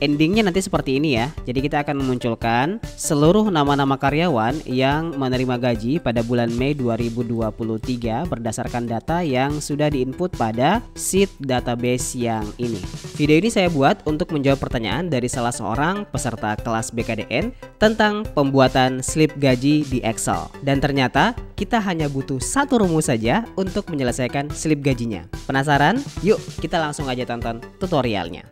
endingnya nanti seperti ini ya. Jadi kita akan memunculkan seluruh nama-nama karyawan yang menerima gaji pada bulan Mei 2023 berdasarkan data yang sudah diinput pada sheet database yang ini. Video ini saya buat untuk menjawab pertanyaan dari salah seorang peserta kelas BKDN tentang pembuatan slip gaji di Excel. Dan ternyata kita hanya butuh satu rumus saja untuk menyelesaikan slip gajinya. Penasaran? Yuk kita langsung aja tonton tutorialnya.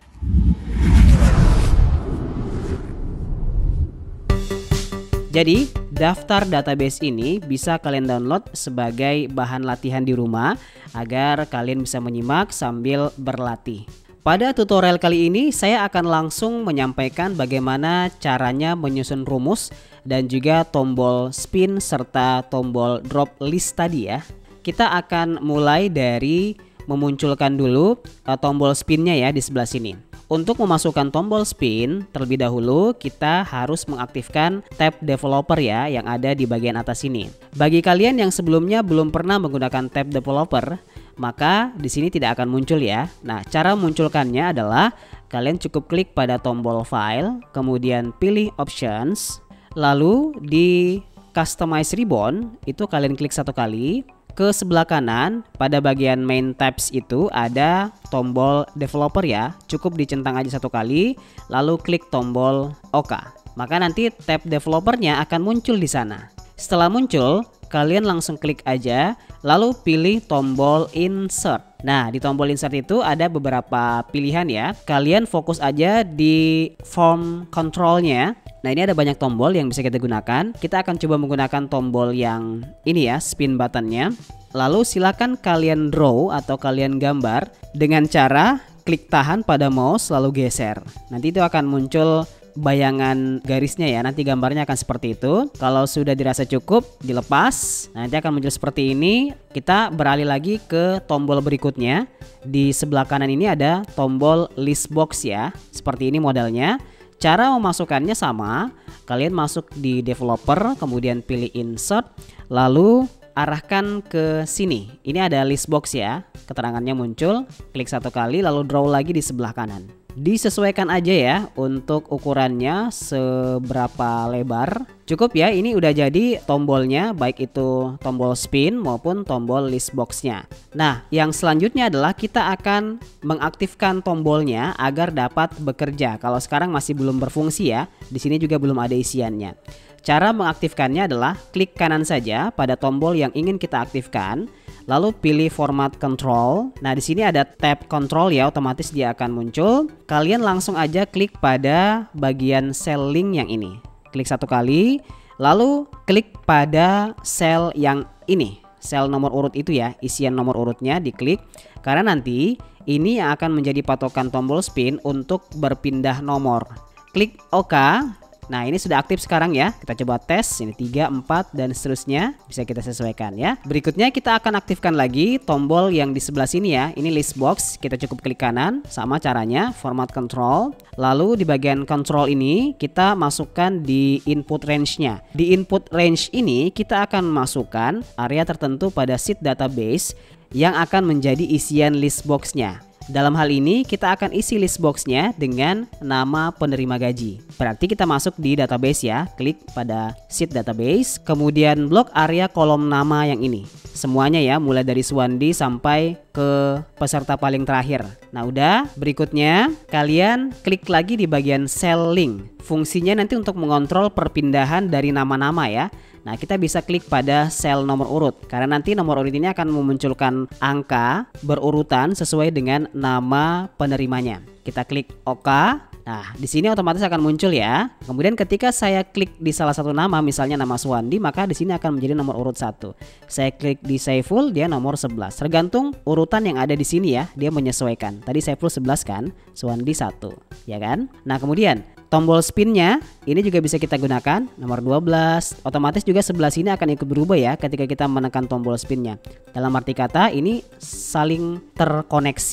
Jadi, daftar database ini bisa kalian download sebagai bahan latihan di rumah agar kalian bisa menyimak sambil berlatih. Pada tutorial kali ini saya akan langsung menyampaikan bagaimana caranya menyusun rumus dan juga tombol spin serta tombol drop list tadi ya. Kita akan mulai dari memunculkan dulu tombol spinnya ya di sebelah sini. Untuk memasukkan tombol spin, terlebih dahulu kita harus mengaktifkan tab developer ya yang ada di bagian atas sini. Bagi kalian yang sebelumnya belum pernah menggunakan tab developer, maka di sini tidak akan muncul ya. Nah, cara memunculkannya adalah kalian cukup klik pada tombol file, kemudian pilih options, lalu di customize ribbon itu kalian klik satu kali. Ke sebelah kanan pada bagian main tabs itu ada tombol developer ya. Cukup dicentang aja satu kali lalu klik tombol OK. Maka nanti tab developernya akan muncul di sana. Setelah muncul, kalian langsung klik aja lalu pilih tombol insert. Nah, di tombol insert itu ada beberapa pilihan ya. Kalian fokus aja di form controlnya. Nah, ini ada banyak tombol yang bisa kita gunakan. Kita akan coba menggunakan tombol yang ini ya, spin buttonnya. Lalu silakan kalian draw atau kalian gambar dengan cara klik tahan pada mouse lalu geser. Nanti itu akan muncul bayangan garisnya ya. Nanti gambarnya akan seperti itu. Kalau sudah dirasa cukup, dilepas. Nanti akan muncul seperti ini. Kita beralih lagi ke tombol berikutnya. Di sebelah kanan ini ada tombol list box ya. Seperti ini modelnya. Cara memasukkannya sama, kalian masuk di developer, kemudian pilih insert, lalu arahkan ke sini. Ini ada list box ya, keterangannya muncul, klik satu kali lalu draw lagi di sebelah kanan. Disesuaikan aja ya untuk ukurannya seberapa lebar. Cukup ya, ini udah jadi tombolnya, baik itu tombol spin maupun tombol list boxnya. Nah, yang selanjutnya adalah kita akan mengaktifkan tombolnya agar dapat bekerja. Kalau sekarang masih belum berfungsi ya, di sini juga belum ada isiannya. Cara mengaktifkannya adalah klik kanan saja pada tombol yang ingin kita aktifkan. Lalu pilih format control. Nah, di sini ada tab control ya, otomatis dia akan muncul. Kalian langsung aja klik pada bagian cell link yang ini. Klik satu kali, lalu klik pada sel yang ini. Sel nomor urut itu ya, isian nomor urutnya diklik. Karena nanti ini yang akan menjadi patokan tombol spin untuk berpindah nomor. Klik OK. Nah, ini sudah aktif sekarang ya. Kita coba tes. Ini 3, 4 dan seterusnya. Bisa kita sesuaikan ya. Berikutnya kita akan aktifkan lagi tombol yang di sebelah sini ya. Ini list box. Kita cukup klik kanan. Sama caranya, format control. Lalu di bagian control ini kita masukkan di input range-nya. Di input range ini kita akan masukkan area tertentu pada sheet database yang akan menjadi isian list box-nya. Dalam hal ini kita akan isi list box-nya dengan nama penerima gaji. Berarti kita masuk di database ya. Klik pada sheet database, kemudian blok area kolom nama yang ini. Semuanya ya, mulai dari Suwandi sampai ke peserta paling terakhir. Nah, udah. Berikutnya kalian klik lagi di bagian cell link. Fungsinya nanti untuk mengontrol perpindahan dari nama-nama ya. Nah, kita bisa klik pada sel nomor urut karena nanti nomor urut ini akan memunculkan angka berurutan sesuai dengan nama penerimanya. Kita klik OK. Nah, di sini otomatis akan muncul ya. Kemudian ketika saya klik di salah satu nama, misalnya nama Suwandi, maka di sini akan menjadi nomor urut 1. Saya klik di Saiful, dia nomor 11. Tergantung urutan yang ada di sini ya, dia menyesuaikan. Tadi Saiful 11 kan, Suwandi 1, ya kan? Nah, kemudian tombol spinnya ini juga bisa kita gunakan, nomor 12. Otomatis juga sebelah sini akan ikut berubah ya ketika kita menekan tombol spinnya. Dalam arti kata ini saling terkoneksi.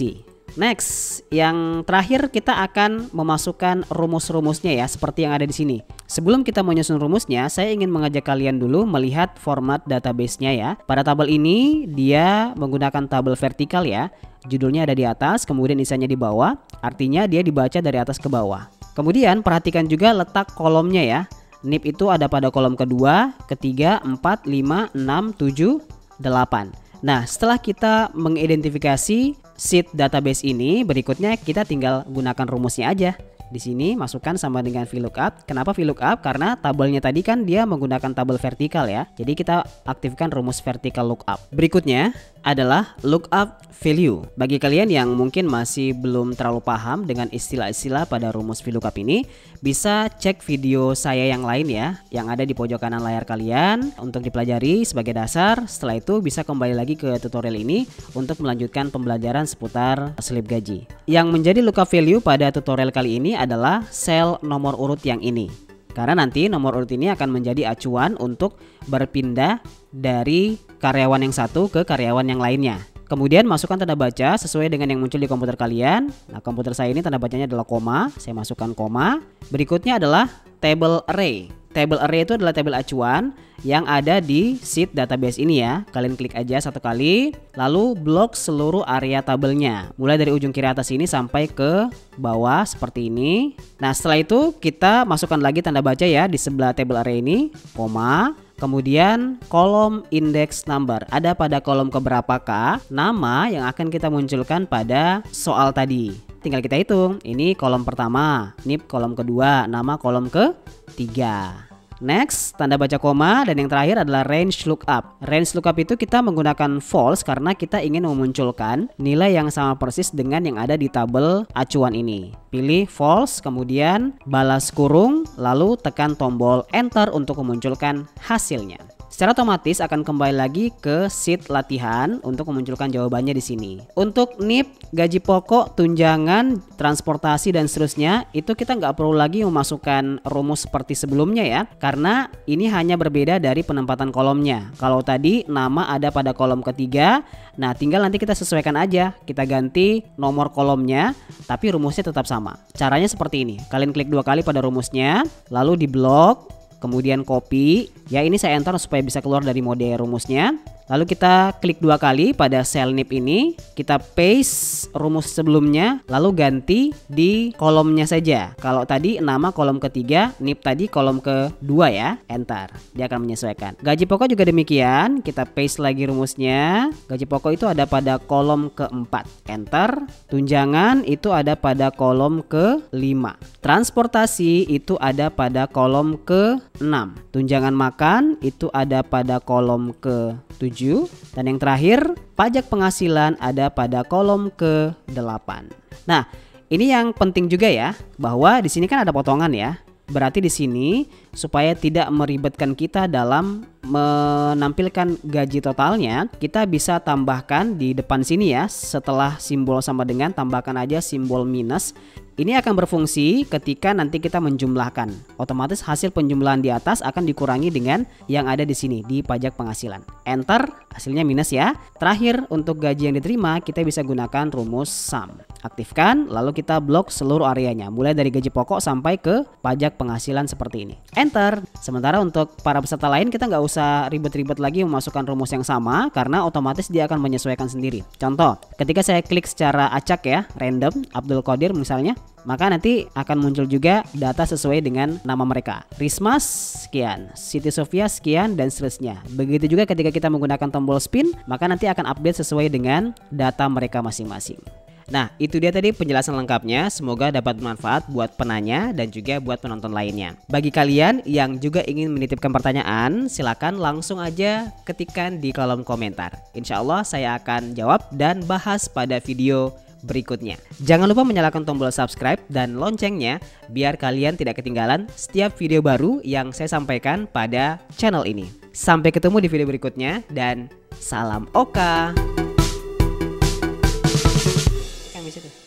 Next, yang terakhir kita akan memasukkan rumus-rumusnya ya, seperti yang ada di sini. Sebelum kita menyusun rumusnya, saya ingin mengajak kalian dulu melihat format database-nya ya. Pada tabel ini dia menggunakan tabel vertikal ya. Judulnya ada di atas, kemudian isinya di bawah. Artinya dia dibaca dari atas ke bawah. Kemudian perhatikan juga letak kolomnya ya. NIP itu ada pada kolom kedua, ketiga, 4, 5, 6, 7, 8. Nah, setelah kita mengidentifikasi sheet database ini, berikutnya kita tinggal gunakan rumusnya aja. Di sini masukkan sama dengan VLOOKUP. Kenapa VLOOKUP? Karena tabelnya tadi kan dia menggunakan tabel vertikal ya. Jadi kita aktifkan rumus vertical lookup. Berikutnya adalah lookup value. Bagi kalian yang mungkin masih belum terlalu paham dengan istilah-istilah pada rumus VLOOKUP ini, bisa cek video saya yang lain ya, yang ada di pojok kanan layar kalian untuk dipelajari sebagai dasar. Setelah itu bisa kembali lagi ke tutorial ini untuk melanjutkan pembelajaran seputar slip gaji. Yang menjadi lookup value pada tutorial kali ini adalah sel nomor urut yang ini. Karena nanti nomor urut ini akan menjadi acuan untuk berpindah dari karyawan yang satu ke karyawan yang lainnya. Kemudian masukkan tanda baca sesuai dengan yang muncul di komputer kalian. Nah, komputer saya ini tanda bacanya adalah koma. Saya masukkan koma. Berikutnya adalah table array. Table array itu adalah tabel acuan yang ada di sheet database ini ya. Kalian klik aja satu kali, lalu blok seluruh area tabelnya. Mulai dari ujung kiri atas ini sampai ke bawah seperti ini. Nah, setelah itu kita masukkan lagi tanda baca ya di sebelah table array ini, koma. Kemudian kolom index number, ada pada kolom keberapakah nama yang akan kita munculkan pada soal tadi. Tinggal kita hitung, ini kolom pertama, NIP kolom kedua, nama kolom ketiga. Next, tanda baca koma, dan yang terakhir adalah range lookup. Range lookup itu kita menggunakan false karena kita ingin memunculkan nilai yang sama persis dengan yang ada di tabel acuan ini. Pilih false, kemudian balas kurung, lalu tekan tombol enter untuk memunculkan hasilnya. Secara otomatis akan kembali lagi ke sheet latihan untuk memunculkan jawabannya di sini. Untuk NIP, gaji pokok, tunjangan, transportasi dan seterusnya, itu kita nggak perlu lagi memasukkan rumus seperti sebelumnya ya, karena ini hanya berbeda dari penempatan kolomnya. Kalau tadi nama ada pada kolom ketiga, nah tinggal nanti kita sesuaikan aja, kita ganti nomor kolomnya, tapi rumusnya tetap sama. Caranya seperti ini, kalian klik 2 kali pada rumusnya, lalu di blok, kemudian copy ya, ini saya enter supaya bisa keluar dari mode rumusnya. Lalu kita klik 2 kali pada sel NIP ini, kita paste rumus sebelumnya, lalu ganti di kolomnya saja. Kalau tadi nama kolom ketiga, NIP tadi kolom kedua ya, enter. Dia akan menyesuaikan. Gaji pokok juga demikian, kita paste lagi rumusnya. Gaji pokok itu ada pada kolom keempat, enter. Tunjangan itu ada pada kolom ke-5. Transportasi itu ada pada kolom ke-6. Tunjangan makan itu ada pada kolom ke-7. Dan yang terakhir, pajak penghasilan ada pada kolom ke-8. Nah, ini yang penting juga ya, bahwa di sini kan ada potongan ya. Berarti di sini supaya tidak meribetkan kita dalam menampilkan gaji totalnya, kita bisa tambahkan di depan sini ya, setelah simbol sama dengan tambahkan aja simbol minus. Ini akan berfungsi ketika nanti kita menjumlahkan. Otomatis hasil penjumlahan di atas akan dikurangi dengan yang ada di sini di pajak penghasilan. Enter, hasilnya minus ya. Terakhir untuk gaji yang diterima kita bisa gunakan rumus sum. Aktifkan, lalu kita blok seluruh areanya, mulai dari gaji pokok sampai ke pajak penghasilan seperti ini. Enter. Sementara untuk para peserta lain kita nggak usah ribet-ribet lagi memasukkan rumus yang sama karena otomatis dia akan menyesuaikan sendiri. Contoh, ketika saya klik secara acak ya, random, Abdul Qadir misalnya, maka nanti akan muncul juga data sesuai dengan nama mereka. Rismas sekian, Siti Sofia sekian, dan seterusnya. Begitu juga ketika kita menggunakan tombol spin, maka nanti akan update sesuai dengan data mereka masing-masing. Nah, itu dia tadi penjelasan lengkapnya. Semoga dapat bermanfaat buat penanya dan juga buat penonton lainnya. Bagi kalian yang juga ingin menitipkan pertanyaan, silakan langsung aja ketikkan di kolom komentar. Insya Allah saya akan jawab dan bahas pada video berikutnya. Jangan lupa menyalakan tombol subscribe dan loncengnya biar kalian tidak ketinggalan setiap video baru yang saya sampaikan pada channel ini. Sampai ketemu di video berikutnya dan salam Oka. Yang bisa tuh.